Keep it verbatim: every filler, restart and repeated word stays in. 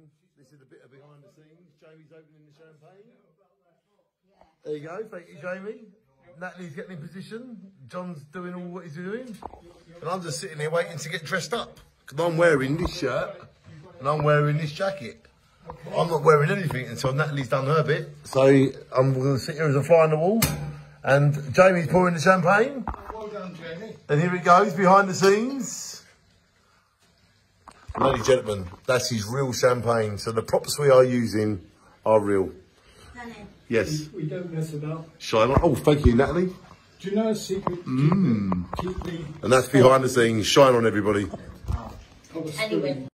This is a bit of behind the scenes. Jamie's opening the champagne. There you go. Thank you, Jamie. Natalie's getting in position. John's doing all what he's doing. And I'm just sitting here waiting to get dressed up. Because I'm wearing this shirt and I'm wearing this jacket. But I'm not wearing anything until Natalie's done her bit. So I'm going to sit here as a fly on the wall. And Jamie's pouring the champagne. Well done, Jamie. And here it goes, behind the scenes. Ladies and gentlemen, that's his real champagne. So the props we are using are real. Honey. Yes. We, we don't mess about. Shine on. Oh, thank you, Natalie. Do you know a secret? Mm. Keep the, keep the And that's behind the scenes. Shine on, everybody. Anyway.